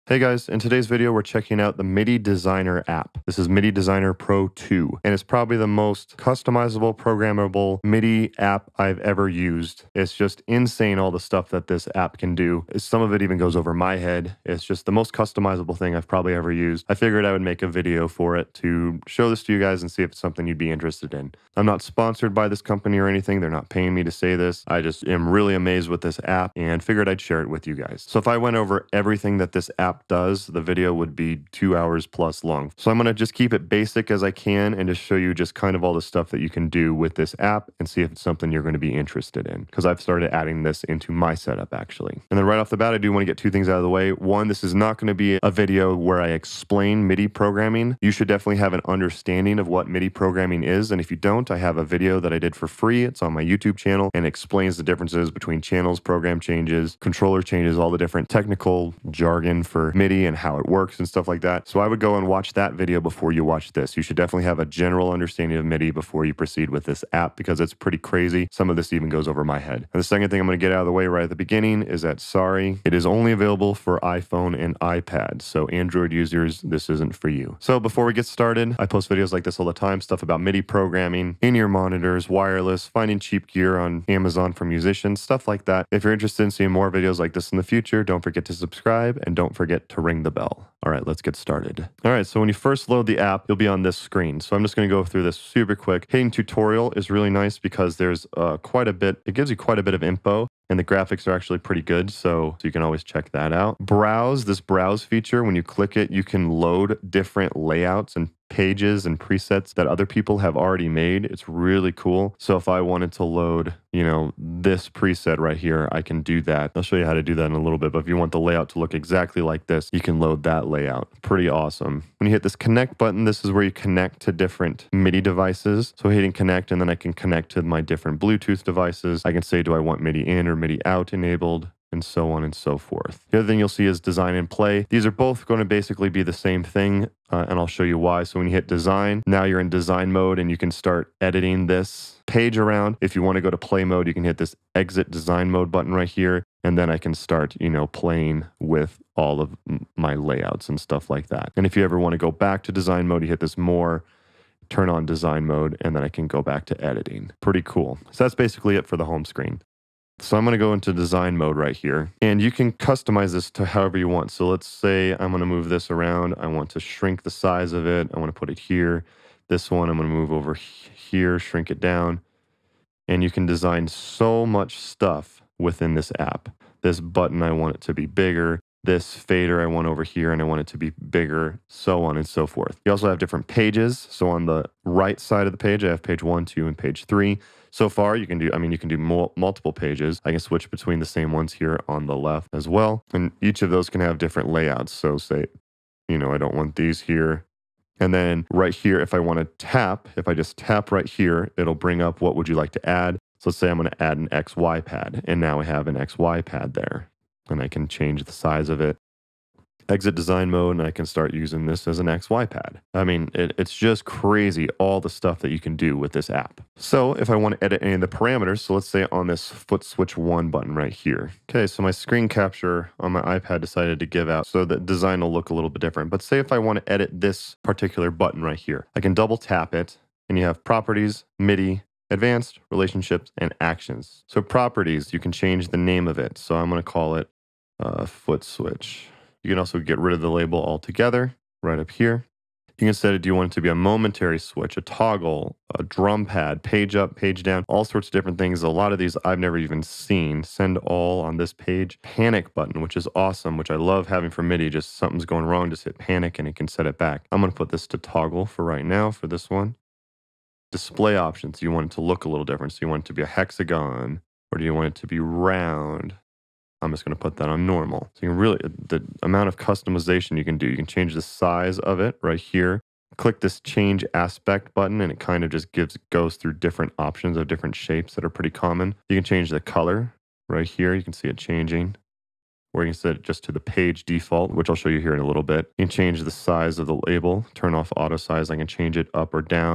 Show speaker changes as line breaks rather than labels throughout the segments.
Hey guys, in today's video we're checking out the MIDI Designer app. This is MIDI Designer Pro 2, and it's probably the most customizable, programmable MIDI app I've ever used. It's just insane all the stuff that this app can do. Some of it even goes over my head. It's just the most customizable thing I've probably ever used. I figured I would make a video for it to show this to you guys and see if it's something you'd be interested in. I'm not sponsored by this company or anything. They're not paying me to say this. I just am really amazed with this app and figured I'd share it with you guys. So if I went over everything that this app does, the video would be 2 hours plus long. So I'm going to just keep it basic as I can and just show you just kind of all the stuff that you can do with this app and see if it's something you're going to be interested in, because I've started adding this into my setup actually. And then right off the bat, I do want to get two things out of the way. One, this is not going to be a video where I explain MIDI programming. You should definitely have an understanding of what MIDI programming is, and if you don't, I have a video that I did for free. It's on my YouTube channel and explains the differences between channels, program changes, controller changes, all the different technical jargon for MIDI and how it works and stuff like that. So I would go and watch that video before you watch this. You should definitely have a general understanding of MIDI before you proceed with this app, because it's pretty crazy. Some of this even goes over my head. And the second thing I'm going to get out of the way right at the beginning is that, sorry, it is only available for iPhone and iPad. So Android users, this isn't for you. So before we get started, I post videos like this all the time, stuff about MIDI programming, in-ear monitors, wireless, finding cheap gear on Amazon for musicians, stuff like that. If you're interested in seeing more videos like this in the future, don't forget to subscribe and don't forget to ring the bell. All right, let's get started. All right, so when you first load the app, you'll be on this screen. So I'm just going to go through this super quick. Hitting tutorial is really nice because there's quite a bit, it gives you quite a bit of info, and the graphics are actually pretty good, so you can always check that out. Browse, this browse feature, when you click it, you can load different layouts and pages and presets that other people have already made. It's really cool. So if I wanted to load, this preset right here, I can do that. I'll show you how to do that in a little bit, but if you want the layout to look exactly like this, you can load that layout. Pretty awesome. When you hit this connect button, this is where you connect to different MIDI devices. So hitting connect, and then I can connect to my different Bluetooth devices. I can say, do I want MIDI in or MIDI out enabled, and so on and so forth. The other thing you'll see is design and play. These are both going to basically be the same thing, and I'll show you why. So when you hit design, now you're in design mode and you can start editing this page around. If you want to go to play mode, you can hit this exit design mode button right here, and then I can start, playing with all of my layouts and stuff like that. And if you ever want to go back to design mode, you hit this more, turn on design mode, and then I can go back to editing. Pretty cool. So that's basically it for the home screen. So I'm going to go into design mode right here, and you can customize this to however you want. So let's say I'm going to move this around. I want to shrink the size of it. I want to put it here. This one I'm going to move over here, shrink it down. And you can design so much stuff within this app. This button, I want it to be bigger. This fader I want over here, and I want it to be bigger, so on and so forth. You also have different pages. So on the right side of the page, I have page 1, 2, and page 3. So far, you can do multiple pages. I can switch between the same ones here on the left as well. And each of those can have different layouts. So say, I don't want these here. And then right here, if I want to tap, if I just tap right here, it'll bring up what would you like to add. So let's say I'm going to add an XY pad, and now I have an XY pad there. And I can change the size of it. Exit design mode, and I can start using this as an XY pad. It's just crazy all the stuff that you can do with this app. So if I want to edit any of the parameters, so let's say on this foot switch 1 button right here. Okay, so my screen capture on my iPad decided to give out, so the design will look a little bit different. But say if I want to edit this particular button right here, I can double tap it, and you have properties, MIDI, advanced, relationships, and actions. So properties, you can change the name of it. So I'm going to call it foot switch. You can also get rid of the label altogether right up here. You can set it, do you want it to be a momentary switch, a toggle, a drum pad, page up, page down, all sorts of different things. A lot of these I've never even seen. Send all on this page. Panic button, which is awesome, which I love having for MIDI. Just something's going wrong, just hit panic and it can set it back. I'm going to put this to toggle for right now for this one. Display options, you want it to look a little different. So you want it to be a hexagon, or do you want it to be round? I'm just going to put that on normal. So you can really, the amount of customization you can do, you can change the size of it right here. Click this change aspect button, and it kind of just goes through different options of different shapes that are pretty common. You can change the color right here. You can see it changing. Or you can set it just to the page default, which I'll show you here in a little bit. You can change the size of the label, turn off auto size. I can change it up or down.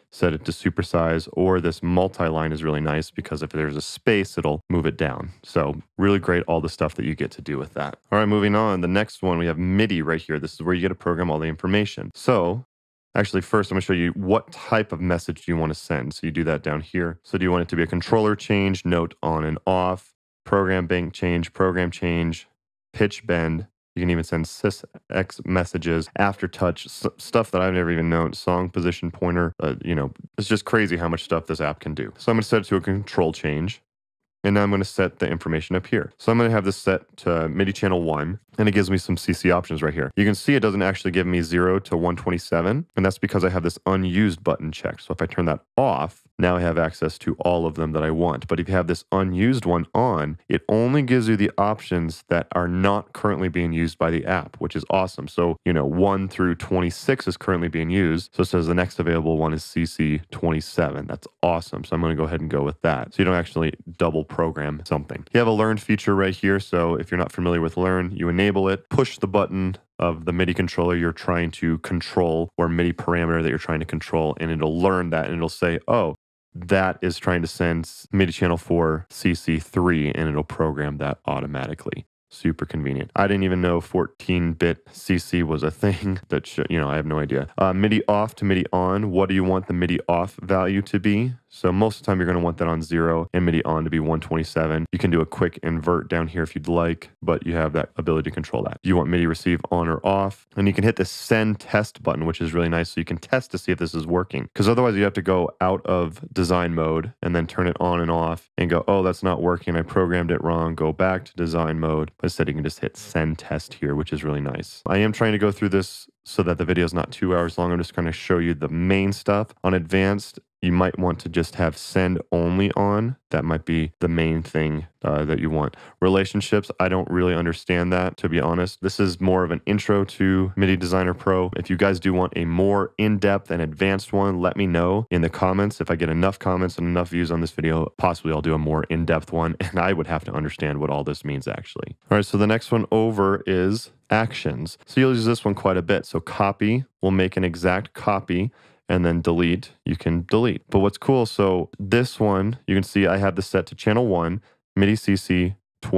set it to supersize, or this multi-line is really nice because if there's a space, it'll move it down. So really great, all the stuff that you get to do with that. All right, moving on. The next one, we have MIDI right here. This is where you get to program all the information. So actually, first, I'm going to show you what type of message do you want to send. So you do that down here. So do you want it to be a controller change, note on and off, program bank change, program change, pitch bend? You can even send sysx messages, aftertouch, stuff that I've never even known, song position pointer. It's just crazy how much stuff this app can do. So I'm going to set it to a control change. And now I'm going to set the information up here. So I'm going to have this set to MIDI channel 1, and it gives me some CC options right here. You can see it doesn't actually give me 0 to 127, and that's because I have this unused button checked. So if I turn that off, now I have access to all of them that I want. But if you have this unused one on, it only gives you the options that are not currently being used by the app, which is awesome. So, 1 through 26 is currently being used. So it says the next available one is CC 27. That's awesome. So I'm going to go ahead and go with that. So you don't actually double program something. You have a learn feature right here. So if you're not familiar with learn, you enable it, push the button of the MIDI controller you're trying to control or MIDI parameter that you're trying to control, and it'll learn that and it'll say, oh, that is trying to send MIDI channel 4 CC3, and it'll program that automatically. Super convenient. I didn't even know 14-bit CC was a thing. I have no idea. MIDI off to MIDI on. What do you want the MIDI off value to be? So most of the time you're going to want that on 0 and MIDI on to be 127. You can do a quick invert down here if you'd like, but you have that ability to control that. You want MIDI receive on or off, and you can hit the send test button, which is really nice. So you can test to see if this is working, because otherwise you have to go out of design mode and then turn it on and off and go, oh, that's not working. I programmed it wrong. Go back to design mode. But instead you can just hit send test here, which is really nice. I am trying to go through this so that the video is not 2 hours long. I'm just going to show you the main stuff. On advanced, you might want to just have send only on. That might be the main thing that you want. Relationships, I don't really understand that, to be honest. This is more of an intro to MIDI Designer Pro. If you guys do want a more in-depth and advanced one, let me know in the comments. If I get enough comments and enough views on this video, possibly I'll do a more in-depth one, and I would have to understand what all this means actually. All right, so the next one over is actions. So you'll use this one quite a bit. So copy will make an exact copy, and then delete, you can delete. But what's cool, so this one, you can see I have this set to channel 1, MIDI CC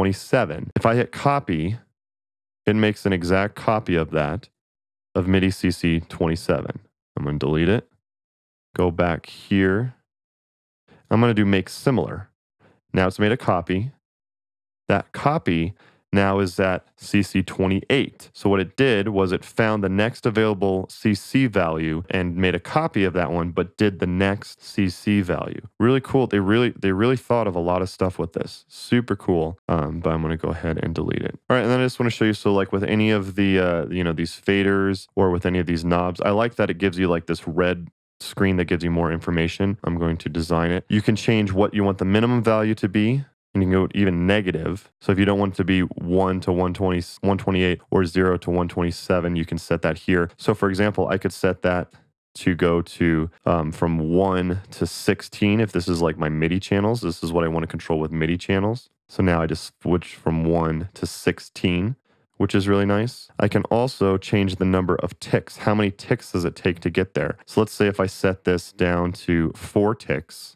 27. If I hit copy, it makes an exact copy of that, of MIDI CC 27. I'm going to delete it. Go back here. I'm going to do make similar. Now it's made a copy. That copy now is at CC 28. So what it did was it found the next available CC value and made a copy of that one, but did the next CC value. Really cool. They really thought of a lot of stuff with this. Super cool. But I'm going to go ahead and delete it. All right, and then I just want to show you, so like with any of the these faders or with any of these knobs, I like that it gives you like this red screen that gives you more information. I'm going to design it. You can change what you want the minimum value to be. And you can go even negative. So if you don't want it to be 1 to 128 or 0 to 127, you can set that here. So for example, I could set that to go to from 1 to 16. If this is like my MIDI channels, this is what I want to control with MIDI channels. So now I just switch from 1 to 16, which is really nice. I can also change the number of ticks. How many ticks does it take to get there? So let's say if I set this down to 4 ticks,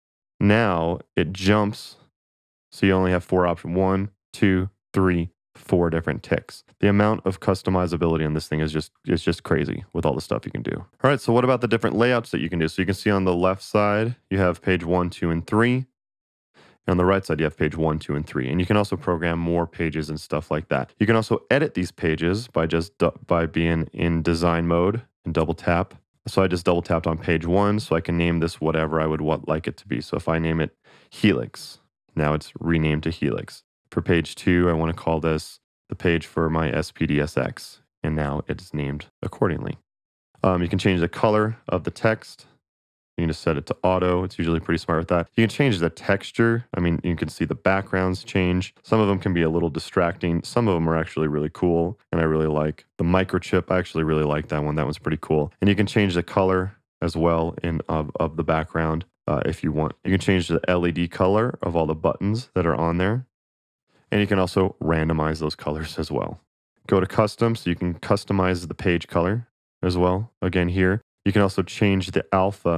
now it jumps. So you only have 4 options, 1, 2, 3, 4 different ticks. The amount of customizability on this thing is just crazy with all the stuff you can do. All right, so what about the different layouts that you can do? So you can see on the left side, you have page 1, 2, and 3. And on the right side, you have page 1, 2, and 3. And you can also program more pages and stuff like that. You can also edit these pages by being in design mode and double tap. So I just double tapped on page 1, so I can name this whatever I would like it to be. So if I name it Helix, now it's renamed to Helix. For page 2, I want to call this the page for my SPDSX, and now it's named accordingly. You can change the color of the text. You can just set it to auto. It's usually pretty smart with that. You can change the texture. I mean, you can see the backgrounds change. Some of them can be a little distracting. Some of them are actually really cool, and I really like the microchip. I actually really like that one. That one's pretty cool. And you can change the color as well of the background. If you want. You can change the LED color of all the buttons that are on there. And you can also randomize those colors as well. Go to custom, so you can customize the page color as well. Again here, you can also change the alpha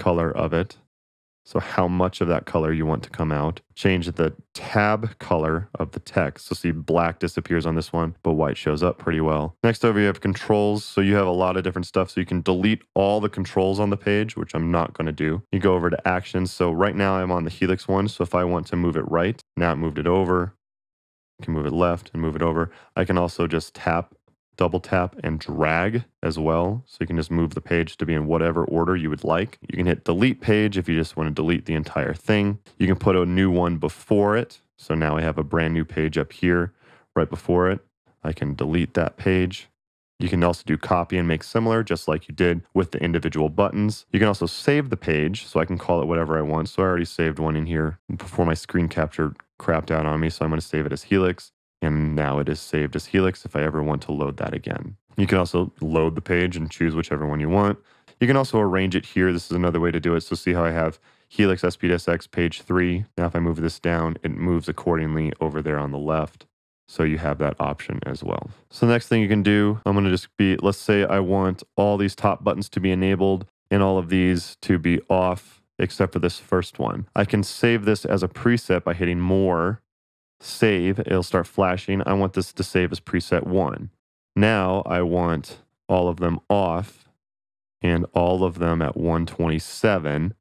color of it. So how much of that color you want to come out. Change the tab color of the text. So see black disappears on this one, but white shows up pretty well. Next over you have controls. So you have a lot of different stuff. So you can delete all the controls on the page, which I'm not going to do. You go over to actions. So right now I'm on the helix one. So if I want to move it right, now it moved it over. I can move it left and move it over. I can also just double tap and drag as well. So you can just move the page to be in whatever order you would like. You can hit delete page if you just want to delete the entire thing. You can put a new one before it. So now I have a brand new page up here right before it. I can delete that page. You can also do copy and make similar, just like you did with the individual buttons. You can also save the page, so I can call it whatever I want. So I already saved one in here before my screen capture crapped out on me. So I'm going to save it as Helix. And now it is saved as Helix if I ever want to load that again. You can also load the page and choose whichever one you want. You can also arrange it here. This is another way to do it. So see how I have Helix SPDSX page 3. Now if I move this down, it moves accordingly over there on the left. So you have that option as well. So the next thing you can do, I'm going to just let's say I want all these top buttons to be enabled and all of these to be off, except for this first one. I can save this as a preset by hitting more. Save, it'll start flashing. I want this to save as preset 1. Now I want all of them off and all of them at 127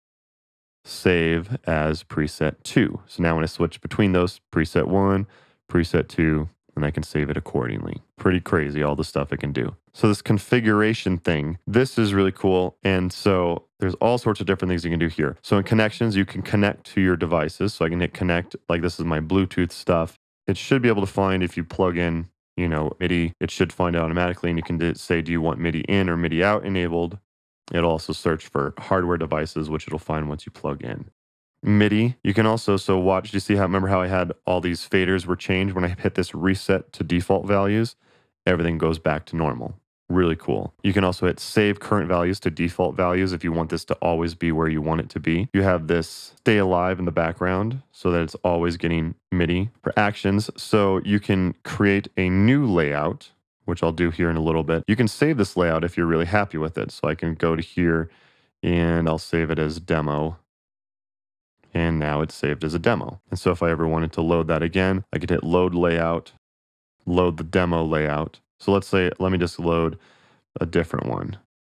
save as preset 2. So now when I switch between those, preset 1, preset 2, and I can save it accordingly. Pretty crazy, all the stuff it can do. So this configuration thing, this is really cool. And so there's all sorts of different things you can do here. So in connections, you can connect to your devices. So I can hit connect, like this is my Bluetooth stuff. It should be able to find if you plug in, MIDI, it should find it automatically. And you can say, do you want MIDI in or MIDI out enabled? It'll also search for hardware devices, which it'll find once you plug in. MIDI, you can also, so watch, do you see remember how I had all these faders were changed? When I hit this reset to default values, everything goes back to normal. Really cool. You can also hit save current values to default values if you want this to always be where you want it to be. You have this stay alive in the background so that it's always getting MIDI. For actions, so you can create a new layout, which I'll do here in a little bit. You can save this layout if you're really happy with it. So I can go to here and I'll save it as demo. And now it's saved as a demo. And so if I ever wanted to load that again, I could hit load layout, load the demo layout. So let's say, let me just load a different one.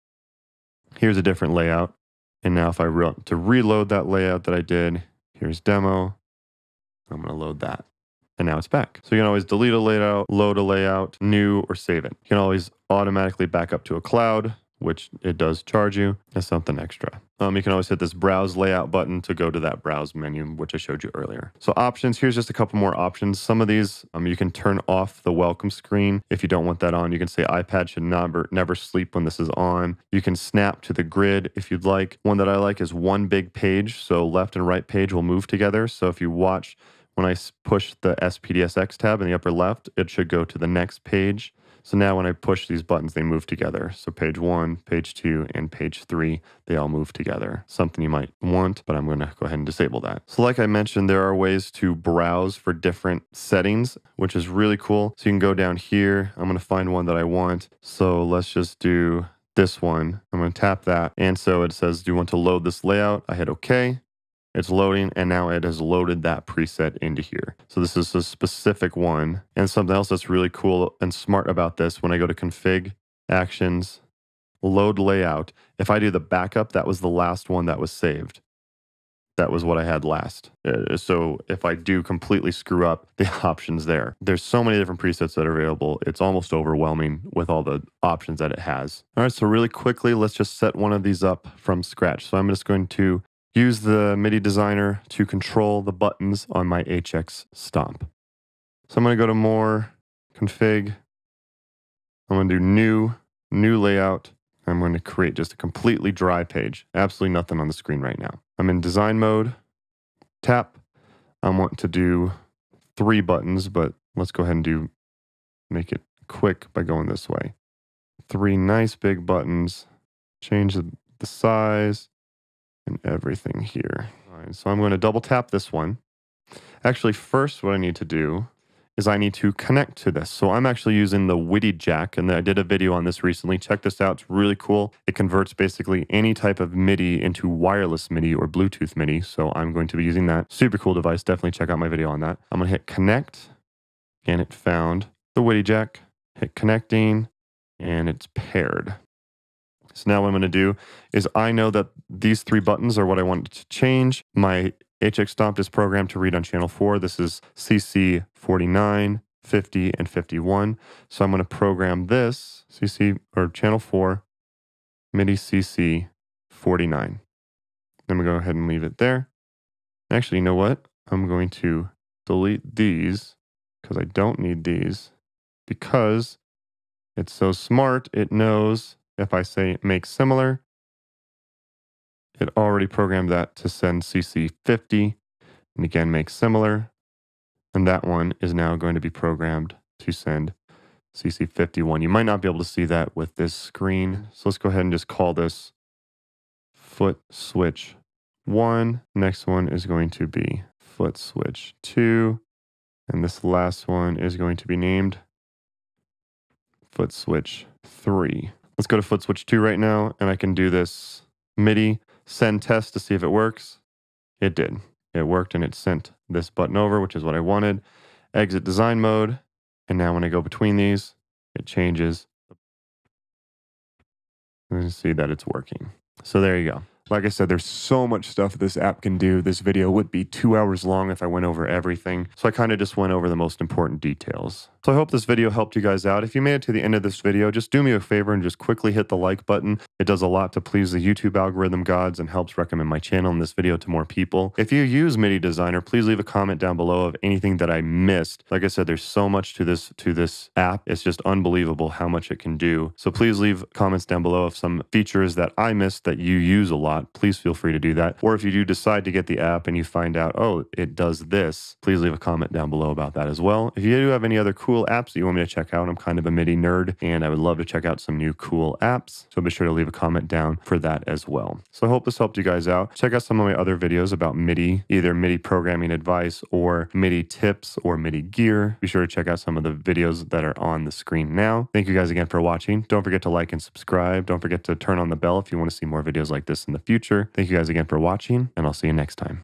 Here's a different layout. And now if I to reload that layout that I did, here's demo. I'm going to load that. And now it's back. So you can always delete a layout, load a layout, new, or save it. You can always automatically back up to a cloud, which it does charge you as something extra. You can always hit this browse layout button to go to that browse menu, which I showed you earlier. So options, here's just a couple more options. Some of these, you can turn off the welcome screen if you don't want that on. You can say iPad should never sleep when this is on. You can snap to the grid if you'd like. One that I like is one big page. So left and right page will move together. So if you watch, when I push the SPDSX tab in the upper left, it should go to the next page. So now when I push these buttons, they move together. So page 1, page 2, and page 3, they all move together. Something you might want, but I'm going to go ahead and disable that. So like I mentioned, there are ways to browse for different settings, which is really cool. So you can go down here. I'm going to find one that I want. So let's just do this one. I'm going to tap that. And so it says, do you want to load this layout? I hit OK. It's loading, and now it has loaded that preset into here. So this is a specific one. And something else that's really cool and smart about this, when I go to config, actions, load layout, if I do the backup, that was the last one that was saved. That was what I had last. So if I do completely screw up, the options there. There's so many different presets that are available. It's almost overwhelming with all the options that it has. All right, so really quickly, let's just set one of these up from scratch. So I'm just going to use the MIDI designer to control the buttons on my HX Stomp. So I'm going to go to more, config. I'm going to do new layout. I'm going to create just a completely dry page. Absolutely nothing on the screen right now. I'm in design mode, tap. I want to do 3 buttons, but let's go ahead and make it quick by going this way. 3 nice big buttons, change the size, and everything here. All right, so I'm going to double tap this one. Actually, first what I need to do is I need to connect to this. So I'm actually using the WIDI jack, and I did a video on this recently. Check this out. It's really cool. It converts basically any type of MIDI into wireless MIDI or Bluetooth MIDI. So I'm going to be using that. Super cool device. Definitely check out my video on that. I'm going to hit connect, and it found the WIDI jack. Hit connecting, and it's paired. So now what I'm going to do is I know that these 3 buttons are what I want to change. My HX Stomp is programmed to read on channel 4. This is CC 49, 50, and 51. So I'm going to program this CC or channel 4 MIDI CC 49. I'm going to go ahead and leave it there. Actually, you know what? I'm going to delete these because I don't need these, because it's so smart. It knows if I say make similar, it already programmed that to send CC 50, and again, make similar. And that one is now going to be programmed to send CC 51. You might not be able to see that with this screen. So let's go ahead and just call this foot switch 1. Next one is going to be foot switch 2. And this last one is going to be named foot switch 3. Let's go to foot switch 2 right now, and I can do this MIDI send test to see if it works. It did. It worked, and it sent this button over, which is what I wanted. Exit design mode, and now when I go between these, it changes. You can see that it's working. So there you go. Like I said, there's so much stuff this app can do. This video would be 2 hours long if I went over everything. So I kind of just went over the most important details. So I hope this video helped you guys out. If you made it to the end of this video, just do me a favor and just quickly hit the like button. It does a lot to please the YouTube algorithm gods and helps recommend my channel and this video to more people. If you use MIDI Designer, please leave a comment down below of anything that I missed. Like I said, there's so much to this app. It's just unbelievable how much it can do. So please leave comments down below of some features that I missed that you use a lot. Please feel free to do that. Or if you do decide to get the app and you find out, oh, it does this, please leave a comment down below about that as well. If you do have any other cool apps that you want me to check out, I'm kind of a MIDI nerd and I would love to check out some new cool apps. So be sure to leave a comment down for that as well. So I hope this helped you guys out. Check out some of my other videos about MIDI, either MIDI programming advice or MIDI tips or MIDI gear. Be sure to check out some of the videos that are on the screen now. Thank you guys again for watching. Don't forget to like and subscribe. Don't forget to turn on the bell if you want to see more videos like this in the future. Thank you guys again for watching, and I'll see you next time.